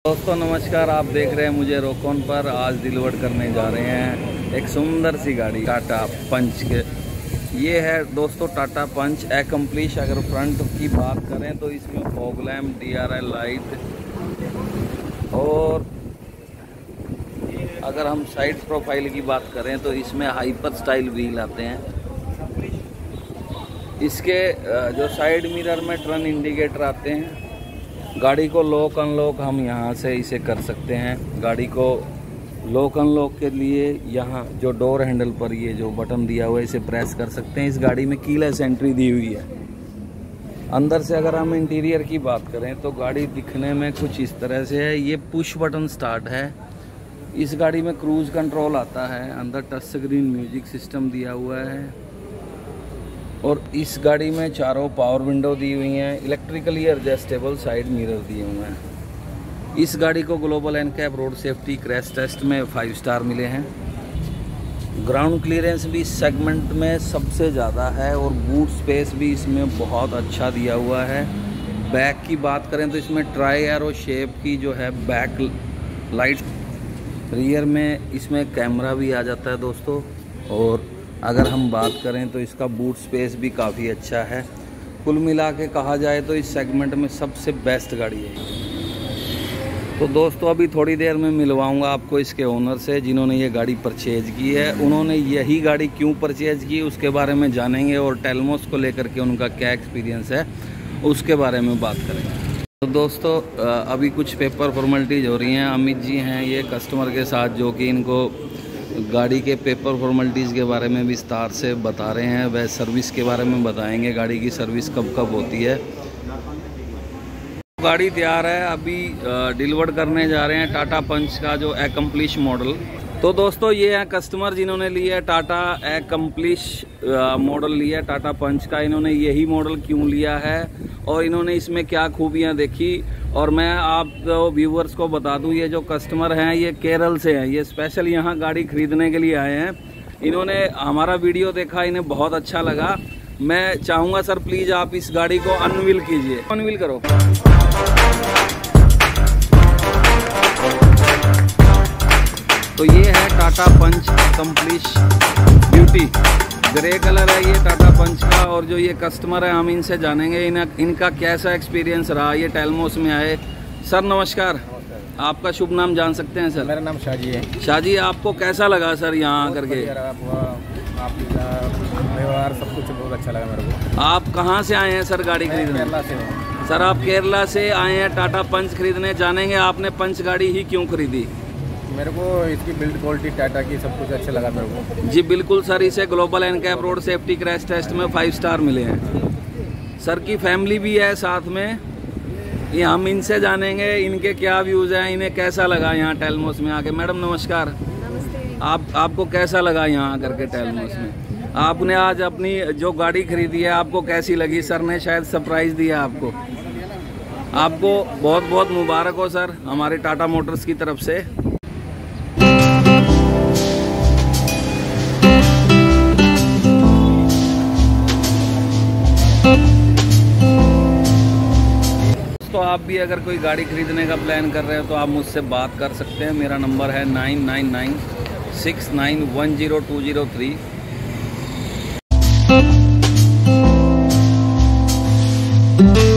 दोस्तों नमस्कार, आप देख रहे हैं मुझे रोकॉन पर। आज डिलीवर करने जा रहे हैं एक सुंदर सी गाड़ी टाटा पंच के। ये है दोस्तों टाटा पंच एकम्प्लिश। अगर फ्रंट की बात करें तो इसमें फॉग लैम्प, DRL लाइट, और अगर हम साइड प्रोफाइल की बात करें तो इसमें हाइपर स्टाइल व्हील आते हैं। इसके जो साइड मिरर में टर्न इंडिकेटर आते हैं। गाड़ी को लॉक अनलॉक हम यहाँ से इसे कर सकते हैं। गाड़ी को लॉक अनलॉक के लिए यहाँ जो डोर हैंडल पर ये जो बटन दिया हुआ है इसे प्रेस कर सकते हैं। इस गाड़ी में कीलेस एंट्री दी हुई है। अंदर से अगर हम इंटीरियर की बात करें तो गाड़ी दिखने में कुछ इस तरह से है। ये पुश बटन स्टार्ट है। इस गाड़ी में क्रूज कंट्रोल आता है। अंदर टच स्क्रीन म्यूजिक सिस्टम दिया हुआ है और इस गाड़ी में चारों पावर विंडो दी हुई हैं। इलेक्ट्रिकली एडजस्टेबल साइड मिरर दिए हुए हैं। इस गाड़ी को Global NCAP road safety crash test में 5 स्टार मिले हैं। ग्राउंड क्लियरेंस भी इस सेगमेंट में सबसे ज़्यादा है और बूट स्पेस भी इसमें बहुत अच्छा दिया हुआ है। बैक की बात करें तो इसमें ट्राई एरो शेप की जो है बैक लाइट। रियर में इसमें कैमरा भी आ जाता है दोस्तों। और अगर हम बात करें तो इसका बूट स्पेस भी काफ़ी अच्छा है। कुल मिला के कहा जाए तो इस सेगमेंट में सबसे बेस्ट गाड़ी है। तो दोस्तों अभी थोड़ी देर में मिलवाऊंगा आपको इसके ओनर से जिन्होंने ये गाड़ी परचेज की है। उन्होंने यही गाड़ी क्यों परचेज की उसके बारे में जानेंगे और टेलमोस को लेकर के उनका क्या एक्सपीरियंस है उसके बारे में बात करेंगे। तो दोस्तों अभी कुछ पेपर फॉर्मेलिटीज़ हो रही हैं। अमित जी हैं ये कस्टमर के साथ जो कि इनको गाड़ी के पेपर फॉर्मेलिटीज़ के बारे में विस्तार से बता रहे हैं। वह सर्विस के बारे में बताएंगे, गाड़ी की सर्विस कब कब होती है। गाड़ी तैयार है, अभी डिलीवर करने जा रहे हैं टाटा पंच का जो एकम्प्लिश मॉडल। तो दोस्तों ये है कस्टमर जिन्होंने लिया टाटा एकम्प्लिश मॉडल लिया टाटा पंच का। इन्होंने यही मॉडल क्यों लिया है और इन्होंने इसमें क्या खूबियां देखी। और मैं आप व्यूवर्स को बता दूं ये जो कस्टमर हैं ये केरल से हैं। ये स्पेशल यहाँ गाड़ी खरीदने के लिए आए हैं। इन्होंने हमारा वीडियो देखा, इन्हें बहुत अच्छा लगा। मैं चाहूँगा सर प्लीज़ आप इस गाड़ी को अनवील कीजिए। अनवील करो। तो ये है Tata Punch accomplish beauty. Grey colour है ये टाटा पंच का। और जो ये कस्टमर है हम इनसे जानेंगे इनका कैसा एक्सपीरियंस रहा ये टेलमोस में आए। सर नमस्कार, आपका शुभ नाम जान सकते हैं सर? मेरा नाम शाहजी है। शाहजी, आपको कैसा लगा सर यहाँ आकर के? व्यवहार सब कुछ बहुत अच्छा लगा मेरे को। आप कहाँ से आए हैं सर गाड़ी खरीदने? केरला से हूँ। सर आप केरला से आए हैं टाटा पंच खरीदने। जानेंगे आपने पंच गाड़ी ही क्यों खरीदी? मेरे को इसकी बिल्ड क्वालिटी टाटा की सब कुछ अच्छा लगा मेरे को। जी बिल्कुल सर, इसे Global NCAP road safety crash test में 5 स्टार मिले हैं। सर की फैमिली भी है साथ में। ये हम इनसे जानेंगे इनके क्या व्यूज़ हैं, इन्हें कैसा लगा यहाँ टेलमोस में आके। मैडम नमस्कार। नमस्ते। आपको कैसा लगा यहाँ आकर के टेलमोस में? आपने आज अपनी जो गाड़ी खरीदी है आपको कैसी लगी? सर ने शायद सरप्राइज़ दिया आपको। आपको बहुत बहुत मुबारक हो सर हमारे टाटा मोटर्स की तरफ से। तो आप भी अगर कोई गाड़ी खरीदने का प्लान कर रहे हो तो आप मुझसे बात कर सकते हैं। मेरा नंबर है 9996910203।